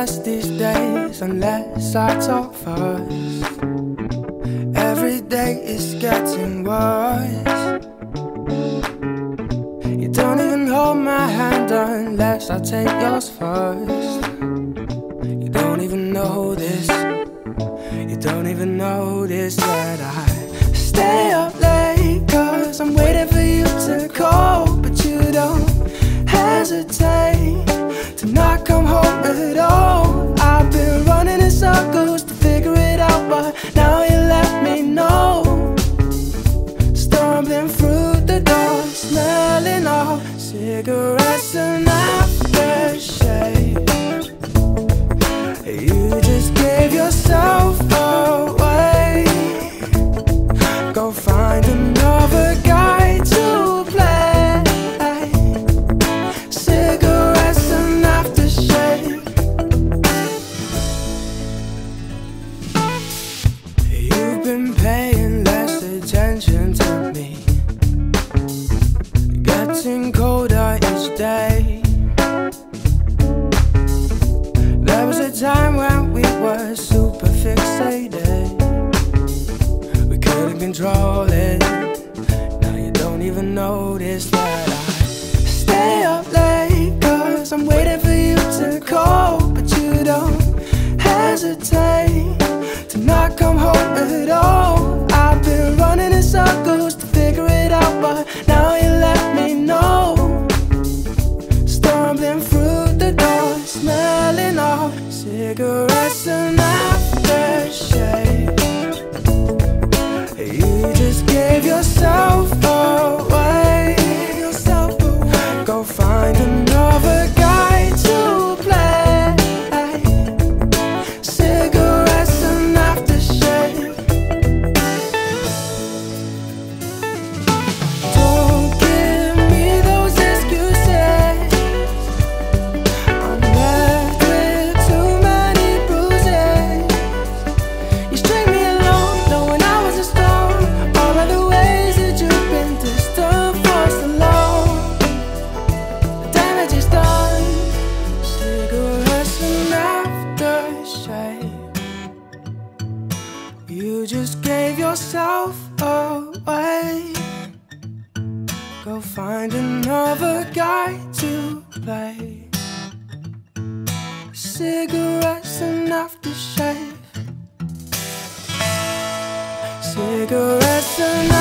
last these days unless I talk first. Every day is getting worse. You don't even hold my hand unless I take yours first. You don't even know this. You don't even notice that I stay up late, 'cause I'm waiting for you to call, but you don't hesitate to not come home at all. I've been running in circles to figure it out, but now you let me know. Stumbling through the door, smelling all cigarettes and aftershave. You just gave yourself away. Go find another guy to play. Cigarettes and aftershave. You've been paying less attention to me, getting colder each day. There was a time when we were super fixated. We couldn't control it. Now you don't even notice that I stay up late, 'cause I'm waiting for you to call, but you don't hesitate to not come home at all. I've been running in circles to figure it out, but now you let me know. Stumbling through the door, smelling all cigarettes and aftershave. You just gave yourself away. Go find another guy to play. Cigarettes and aftershave. Don't give me those excuses. I'm left with too many bruises. You string me along, though when I was a stone. All of the ways that you've been distant for so long. The damage is done. Cigarettes and aftershave. You just gave yourself away. Go find another guy to play. Cigarettes and aftershave. Cigarettes and